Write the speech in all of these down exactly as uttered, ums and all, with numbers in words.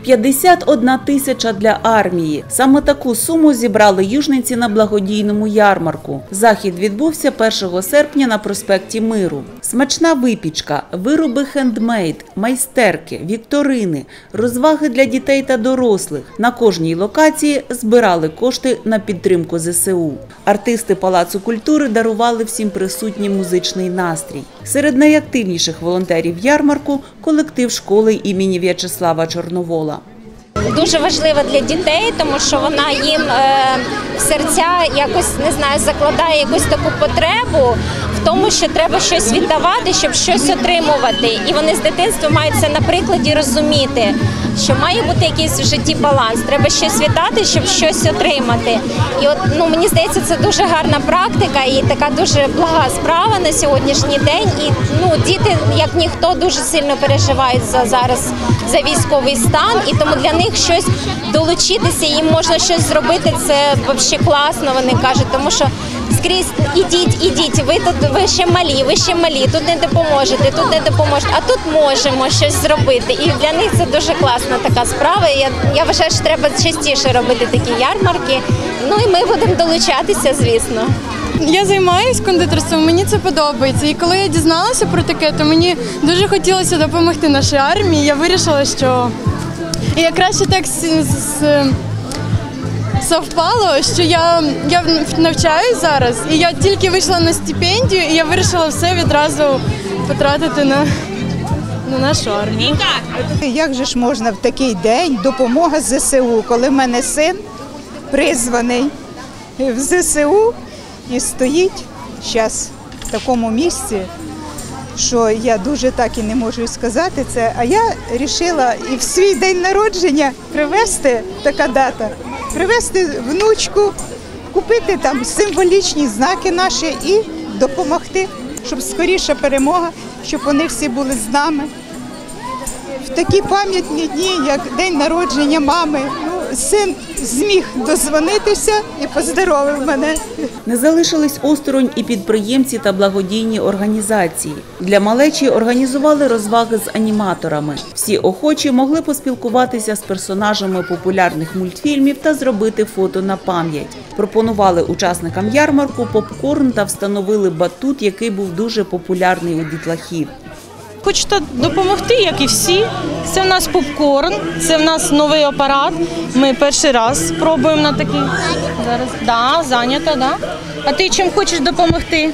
п'ятдесят одна тисяча для армії. Саме таку суму зібрали южниці на благодійному ярмарку. Захід відбувся першого серпня на проспекті Миру. Смачна випічка, вироби хендмейд, майстерки, вікторини, розваги для дітей та дорослих. На кожній локації збирали кошти на підтримку зе се у. Артисти Палацу культури дарували всім присутнім музичний настрій. Серед найактивніших волонтерів ярмарку – колектив школи імені В'ячеслава Чорновола. Дуже важлива для дітей, тому що вона їм в серця якось, не знаю, закладає якусь таку потребу в тому, що треба щось віддавати, щоб щось отримувати. І вони з дитинства мають це на прикладі розуміти, що має бути якийсь в житті баланс. Треба щось віддати, щоб щось отримати. І от, ну, мені здається, це дуже гарна практика і така дуже блага справа на сьогоднішній день. І ну, діти, як ніхто, дуже сильно переживають за зараз за військовий стан, і тому для них щось долучитися, їм можна щось зробити, це взагалі класно, вони кажуть, тому що скрізь ідіть, ідіть, ви тут ви ще малі, ви ще малі, тут не допоможете, тут не допоможете, а тут можемо щось зробити. І для них це дуже класна така справа. Я, я вважаю, що треба частіше робити такі ярмарки. Ну і ми будемо долучатися, звісно. Я займаюся кондитерством, мені це подобається. І коли я дізналася про таке, то мені дуже хотілося допомогти нашій армії. Я вирішила, що і якраз ще так совпало, що я, я навчаюсь зараз, і я тільки вийшла на стипендію, і я вирішила все відразу потратити на, на нашу армію. Як же ж можна в такий день допомога зе се у, коли в мене син призваний в зе се у і стоїть зараз в такому місці, що я дуже так і не можу сказати це, а я вирішила і в свій день народження привезти, така дата, привезти внучку, купити там символічні знаки наші і допомогти, щоб скоріша перемога, щоб вони всі були з нами. В такі пам'ятні дні, як день народження мами, ну, син зміг дозвонитися і поздоровив мене. Не залишились осторонь і підприємці та благодійні організації. Для малечі організували розваги з аніматорами. Всі охочі могли поспілкуватися з персонажами популярних мультфільмів та зробити фото на пам'ять. Пропонували учасникам ярмарку попкорн та встановили батут, який був дуже популярний у дітлахів. Хочете допомогти, як і всі. Це в нас попкорн, це в нас новий апарат. Ми перший раз спробуємо на такий. Зараз. Да, зайнята, да. А ти чим хочеш допомогти?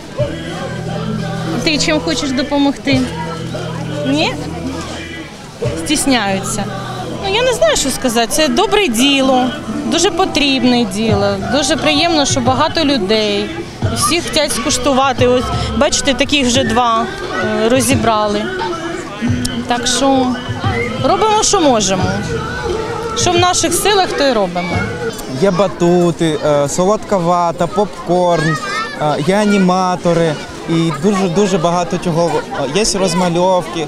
Ти чим хочеш допомогти? Ні? Стісняються. Ну, я не знаю, що сказати. Це добре діло, дуже потрібне діло. Дуже приємно, що багато людей. Всі хочуть скуштувати. Ось, бачите, таких вже два розібрали. Так що робимо, що можемо. Що в наших силах, то й робимо. Є батути, солодка вата, попкорн, є аніматори і дуже-дуже багато чого. Є розмальовки,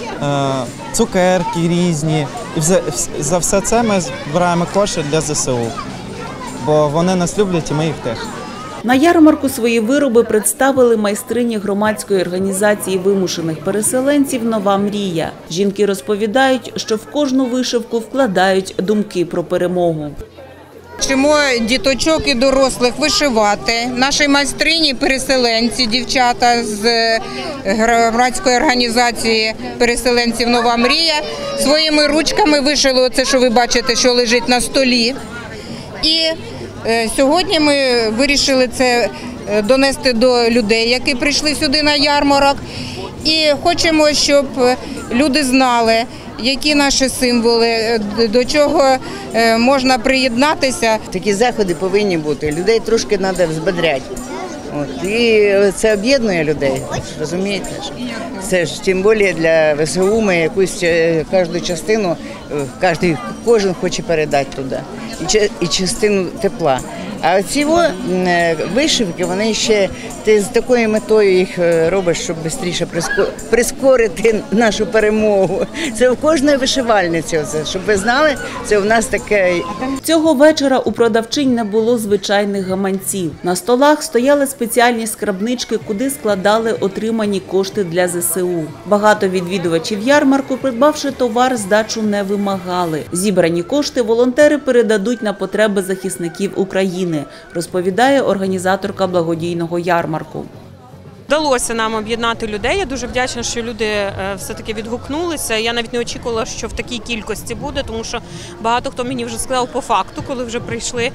цукерки різні. І за все це ми збираємо кошти для зе се у, бо вони нас люблять і ми їх теж. На ярмарку свої вироби представили майстрині громадської організації вимушених переселенців «Нова мрія». Жінки розповідають, що в кожну вишивку вкладають думки про перемогу. Вчимо діточок і дорослих вишивати. Наші майстрині, переселенці, дівчата з громадської організації переселенців «Нова мрія» своїми ручками вишили оце, що ви бачите, що лежить на столі. І сьогодні ми вирішили це донести до людей, які прийшли сюди на ярмарок. І хочемо, щоб люди знали, які наші символи, до чого можна приєднатися. Такі заходи повинні бути, людей трошки треба взбодряти. От, і це об'єднує людей, розумієте? Це ж тим більше для ве се у ми якусь кожну частину, кожен, кожен хоче передати туди, і частину тепла. А ці вишивки, вони ще, ти з такою метою їх робиш, щоб швидше прискорити нашу перемогу. Це в кожної вишивальниці, оце, щоб ви знали, це в нас таке. Цього вечора у продавчинь не було звичайних гаманців. На столах стояли спеціальні скарбнички, куди складали отримані кошти для зе се у. Багато відвідувачів ярмарку, придбавши товар, здачу не вимагали. Зібрані кошти волонтери передадуть на потреби захисників України, розповідає організаторка благодійного ярмарку. Вдалося нам об'єднати людей. Я дуже вдячна, що люди все-таки відгукнулися. Я навіть не очікувала, що в такій кількості буде, тому що багато хто мені вже сказав по факту, коли вже прийшли.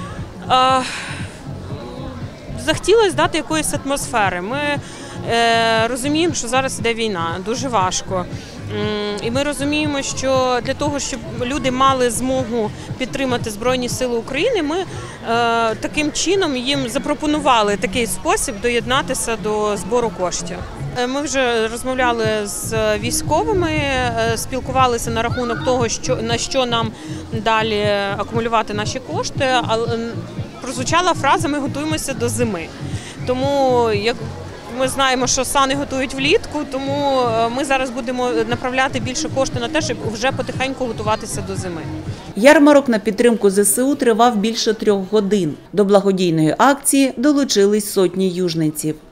Захотілося дати якоїсь атмосфери. Ми розуміємо, що зараз іде війна, дуже важко. І ми розуміємо, що для того, щоб люди мали змогу підтримати Збройні Сили України, ми е, таким чином їм запропонували такий спосіб доєднатися до збору коштів. Ми вже розмовляли з військовими, спілкувалися на рахунок того, що, на що нам далі акумулювати наші кошти, але прозвучала фраза «ми готуємося до зими». Тому як ми знаємо, що сани готують влітку, тому ми зараз будемо направляти більше коштів на те, щоб вже потихеньку готуватися до зими. Ярмарок на підтримку зе се у тривав більше трьох годин. До благодійної акції долучились сотні южненців.